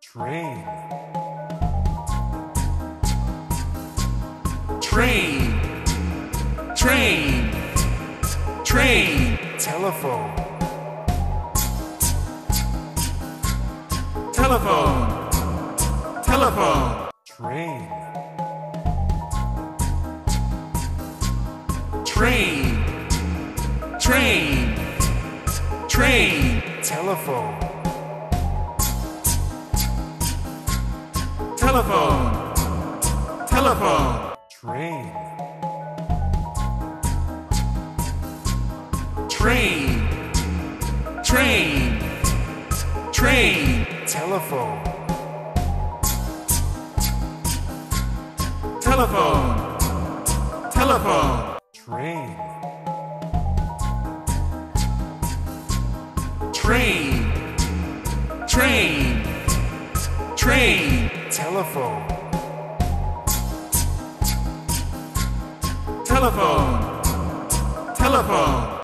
Train. Train. Train. Train. Telephone. Telephone. Telephone. Train. Train. Train. Train. Telephone. Telephone. Telephone. Train. Train. Train. Train. Telephone. Telephone. Telephone. Train. Train. Train. Train. Telephone. Telephone. Telephone.